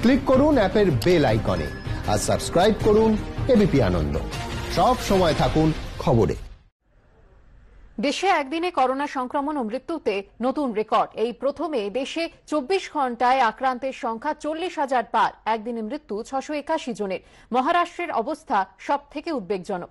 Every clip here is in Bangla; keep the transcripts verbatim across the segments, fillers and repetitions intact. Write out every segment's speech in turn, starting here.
ক্লিক করুন অ্যাপের বেল আইকনে আর সাবস্ক্রাইব করুন এবিপি আনন্দ। সব সময় থাকুন খবরে। দেশে একদিনে করোনা সংক্রমণ ও মৃত্যুতে নতুন রেকর্ড। এই প্রথমে দেশে চব্বিশ ঘন্টায় আক্রান্তের সংখ্যা চল্লিশ হাজার পার। একদিনে মৃত্যু ছশো একাশি জনের। মহারাষ্ট্রের অবস্থা সব থেকে উদ্বেগজনক।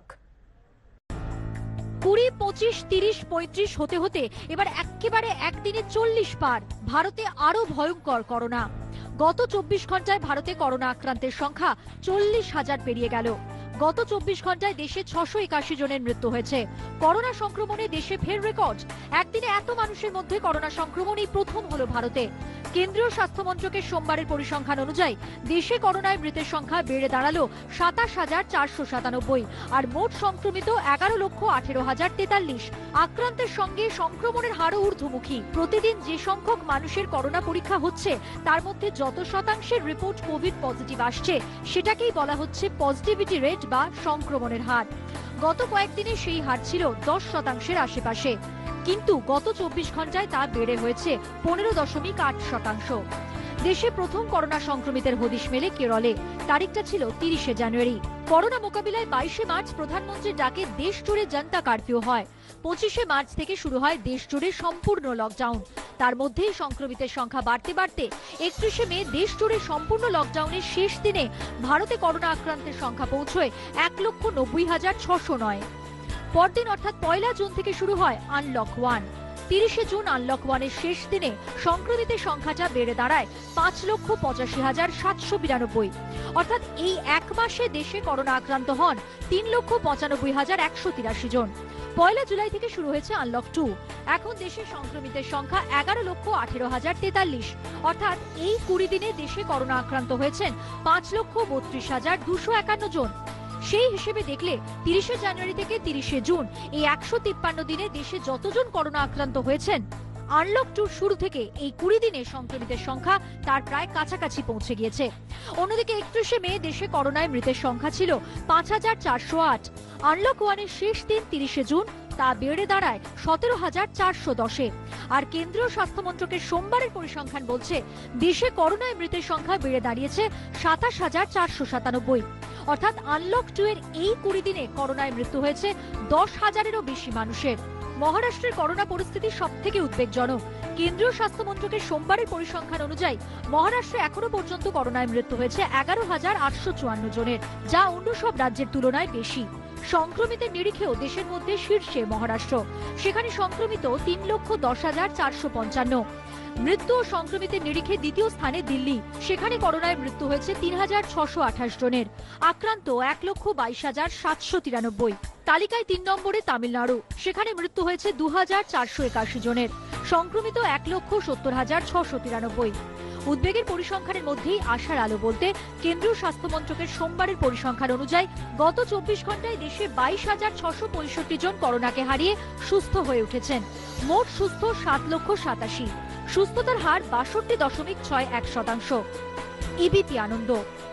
কুড়ি, পঁচিশ, তিরিশ, পঁয়ত্রিশ হতে হতে এবার একেবারে একদিনে চল্লিশ পার। ভারতে আরো ভয়ঙ্কর করোনা। গত চব্বিশ ঘন্টায় ভারতে করোনা আক্রান্তের সংখ্যা চল্লিশ হাজার পেরিয়ে গেল। গত চব্বিশ ঘন্টায় দেশে ছশো একাশি জনের মৃত্যু হয়েছে। করোনা সংক্রমণে দেশে ফের রেকর্ড। একদিনে এত মানুষের মধ্যে করোনা সংক্রমণ এই প্রথম হলো ভারতে। কেন্দ্রীয় স্বাস্থ্য মন্ত্রকের সোমবারের পরিসংখ্যান অনুযায়ী দেশে করোনায় মৃতের সংখ্যা বেড়ে দাঁড়ালো সাতাশ হাজার চারশো সাতানব্বই, আর মোট সংক্রমিত এগারো লক্ষ আঠেরো হাজার তেতাল্লিশ। আক্রান্তের সঙ্গে সংক্রমণের হারও ঊর্ধ্বমুখী। প্রতিদিন যে সংখ্যক মানুষের করোনা পরীক্ষা হচ্ছে তার মধ্যে যত শতাংশের রিপোর্ট কোভিড পজিটিভ আসছে সেটাকেই বলা হচ্ছে পজিটিভিটি রেট বা সংক্রমণের হার। গত কয়েকদিনে সেই হার ছিল দশ শতাংশের আশেপাশে, কিন্তু গত চব্বিশ ঘন্টায় তা বেড়ে হয়েছে পনেরো দশমিক আট শতাংশ। দেশে প্রথম করোনা সংক্রমিতের হদিশ মেলে কেরলে। তারিখটা ছিল তিরিশে জানুয়ারি। করোনা মোকাবিলায় বাইশে মার্চ প্রধানমন্ত্রীর ডাকে দেশ জুড়ে জনতা কারফিউ হয়। পঁচিশে মার্চ থেকে শুরু হয় দেশ জুড়ে সম্পূর্ণ লকডাউন। তার মধ্যেই সংক্রমিতের সংখ্যা বাড়তে বাড়তে একত্রিশে মে দেশ জুড়ে সম্পূর্ণ লকডাউনের শেষ দিনে ভারতে করোনা আক্রান্তের সংখ্যা পৌঁছয় এক লক্ষ নব্বই হাজার ছশো নয়। পরদিন অর্থাৎ পয়লা জুন থেকে শুরু হয় আনলক ওয়ান। তিরিশে জুন আনলক ওয়ানের শেষ দিনে সংক্রমিতের সংখ্যাটা বেড়ে দাঁড়ায় পাঁচ লক্ষ পঁচাশি হাজার সাতশো বিরানব্বই। অর্থাৎ এই এক মাসে দেশে করোনা আক্রান্ত হন তিন লক্ষ পঁচানব্বই হাজার একশো তিরাশি জন। পয়লা জুলাই থেকে শুরু হয়েছে আনলক টু। এখন দেশে সংক্রমিতের সংখ্যা এগারো লক্ষ আঠেরো হাজার তেতাল্লিশ। অর্থাৎ এই কুড়ি দিনে দেশে করোনা আক্রান্ত হয়েছেন পাঁচ লক্ষ বত্রিশ হাজার দুশো একান্ন জন। সেই হিসেবে দেখলে তিরিশে জানুয়ারি থেকে তিরিশে জুন এই একশো তিপ্পান্ন দিনে দেশে যতজন করোনা আক্রান্ত হয়েছেন আনলক টুর শুরু থেকে এই কুড়ি দিনে সংক্রমিতের সংখ্যা তার প্রায় কাছাকাছি পৌঁছে গিয়েছে। অন্যদিকে একত্রিশে মে দেশে করোনায় মৃতের সংখ্যা ছিল পাঁচ হাজার চারশো আট। আনলক ওয়ানের শেষ দিন তিরিশে জুন তা বেড়ে দাঁড়ায় সতেরো হাজার চারশো দশে। আর কেন্দ্রীয় স্বাস্থ্য মন্ত্রকের সোমবারের পরিসংখ্যান বলছে দেশে করোনায় মৃতের সংখ্যা বেড়ে দাঁড়িয়েছে সাতাশ হাজার চারশো সাতানব্বই। অর্থাৎ আনলক টু এর এই কুড়ি দিনে করোনায় মৃত্যু হয়েছে দশ হাজারেরও বেশি মানুষের। মহারাষ্ট্রের করোনা পরিস্থিতি সব থেকে উদ্বেগজনক। কেন্দ্রীয় স্বাস্থ্য মন্ত্রকের সোমবারের পরিসংখ্যান অনুযায়ী মহারাষ্ট্রে এখনো পর্যন্ত করোনায় মৃত্যু হয়েছে এগারো হাজার আটশো চুয়ান্ন জনের, যা অন্য সব রাজ্যের তুলনায় বেশি। সংক্রমিতের নিরিখেও দেশের মধ্যে শীর্ষে মহারাষ্ট্র। সেখানে সংক্রমিত তিন লক্ষ দশ হাজার চারশো পঞ্চান্ন। মৃত্যু ও সংক্রমিতের নিরিখে দ্বিতীয় স্থানে দিল্লি। সেখানে করোনায় মৃত্যু হয়েছে তিন হাজার ছশো আঠাশ জনের। আক্রান্ত এক লক্ষ বাইশ হাজার সাতশো তিরানব্বই। তালিকায় তিন নম্বরে তামিলনাড়ু। সেখানে মৃত্যু হয়েছে দু হাজার চারশো একাশি জনের। সংক্রমিত এক লক্ষ সত্তর হাজার ছশো তিরানব্বই। উদ্বেগের পরিসংখ্যানের মধ্যেই আশার আলো বলতে কেন্দ্রীয় স্বাস্থ্য মন্ত্রকের সোমবারের পরিসংখ্যান অনুযায়ী গত চব্বিশ ঘন্টায় দেশে বাইশ হাজার ছশো পঁয়ষট্টি জন করোনাকে হারিয়ে সুস্থ হয়ে উঠেছেন। মোট সুস্থ সাত লক্ষ সাতাশি। সুস্থতার হার বাষট্টি দশমিক ছয় এক শতাংশ। এবিপি আনন্দ।